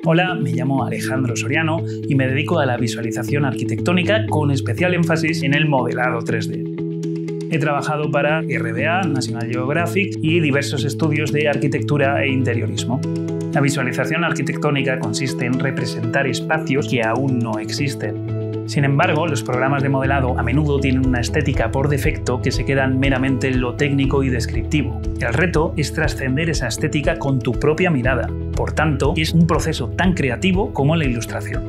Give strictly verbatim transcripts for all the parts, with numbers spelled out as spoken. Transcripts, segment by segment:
Hola, me llamo Alejandro Soriano y me dedico a la visualización arquitectónica con especial énfasis en el modelado tres D. He trabajado para R B A, National Geographic y diversos estudios de arquitectura e interiorismo. La visualización arquitectónica consiste en representar espacios que aún no existen. Sin embargo, los programas de modelado a menudo tienen una estética por defecto que se quedan meramente en lo técnico y descriptivo. El reto es trascender esa estética con tu propia mirada. Por tanto, es un proceso tan creativo como la ilustración.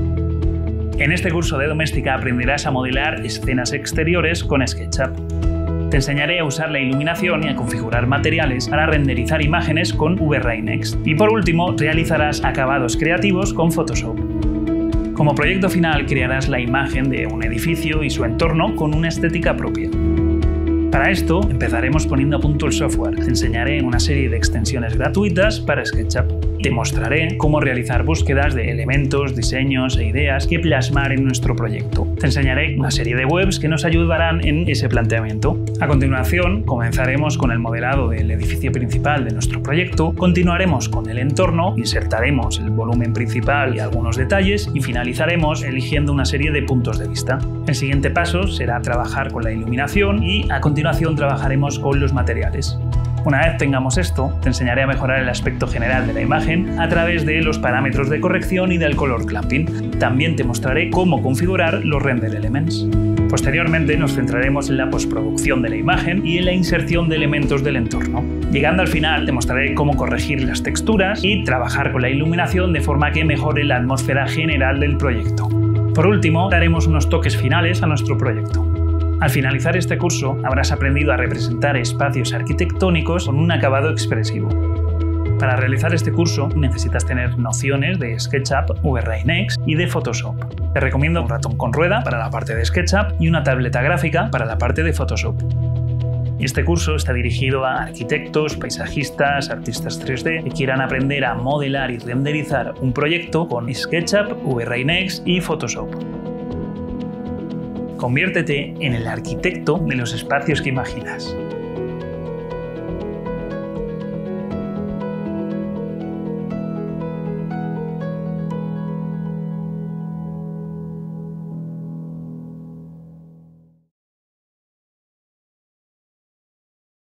En este curso de Doméstica aprenderás a modelar escenas exteriores con SketchUp. Te enseñaré a usar la iluminación y a configurar materiales para renderizar imágenes con V Ray Next. Y por último, realizarás acabados creativos con Photoshop. Como proyecto final, crearás la imagen de un edificio y su entorno con una estética propia. Para esto, empezaremos poniendo a punto el software. Te enseñaré una serie de extensiones gratuitas para SketchUp. Te mostraré cómo realizar búsquedas de elementos, diseños e ideas que plasmar en nuestro proyecto. Te enseñaré una serie de webs que nos ayudarán en ese planteamiento. A continuación, comenzaremos con el modelado del edificio principal de nuestro proyecto, continuaremos con el entorno, insertaremos el volumen principal y algunos detalles y finalizaremos eligiendo una serie de puntos de vista. El siguiente paso será trabajar con la iluminación y a continuación trabajaremos con los materiales. Una vez tengamos esto, te enseñaré a mejorar el aspecto general de la imagen a través de los parámetros de corrección y del color clamping. También te mostraré cómo configurar los render elements. Posteriormente nos centraremos en la postproducción de la imagen y en la inserción de elementos del entorno. Llegando al final, te mostraré cómo corregir las texturas y trabajar con la iluminación de forma que mejore la atmósfera general del proyecto. Por último, daremos unos toques finales a nuestro proyecto. Al finalizar este curso, habrás aprendido a representar espacios arquitectónicos con un acabado expresivo. Para realizar este curso necesitas tener nociones de SketchUp, V Ray Next y de Photoshop. Te recomiendo un ratón con rueda para la parte de SketchUp y una tableta gráfica para la parte de Photoshop. Este curso está dirigido a arquitectos, paisajistas, artistas tres D que quieran aprender a modelar y renderizar un proyecto con SketchUp, V Ray Next y Photoshop. Conviértete en el arquitecto de los espacios que imaginas.